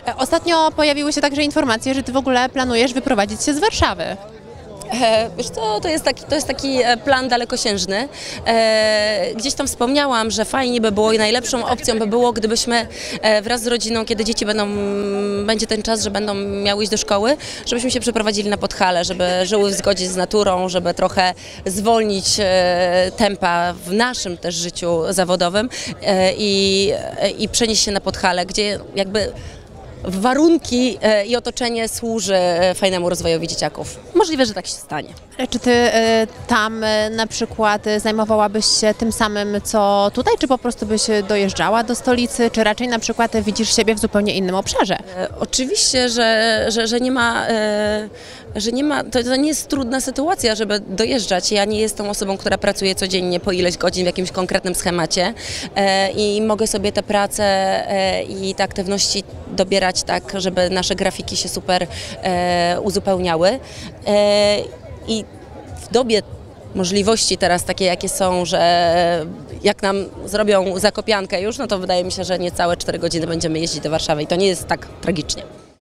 Ostatnio pojawiły się także informacje, że Ty w ogóle planujesz wyprowadzić się z Warszawy. Wiesz co, to jest taki plan dalekosiężny. Gdzieś tam wspomniałam, że fajnie by było i najlepszą opcją by było, gdybyśmy wraz z rodziną, kiedy dzieci będzie ten czas, że będą miały iść do szkoły, żebyśmy się przeprowadzili na Podhale, żeby żyły w zgodzie z naturą, żeby trochę zwolnić tempa w naszym też życiu zawodowym i przenieść się na Podhale, gdzie jakby warunki i otoczenie służy fajnemu rozwojowi dzieciaków. Możliwe, że tak się stanie. Ale czy Ty tam na przykład zajmowałabyś się tym samym, co tutaj, czy po prostu byś dojeżdżała do stolicy, czy raczej na przykład widzisz siebie w zupełnie innym obszarze? Oczywiście, że nie ma, to nie jest trudna sytuacja, żeby dojeżdżać. Ja nie jestem osobą, która pracuje codziennie po ileś godzin w jakimś konkretnym schemacie i mogę sobie te prace i te aktywności dobierać tak, żeby nasze grafiki się super uzupełniały. I w dobie możliwości teraz takie, jakie są, że jak nam zrobią zakopiankę już, no to wydaje mi się, że niecałe 4 godziny będziemy jeździć do Warszawy i to nie jest tak tragicznie.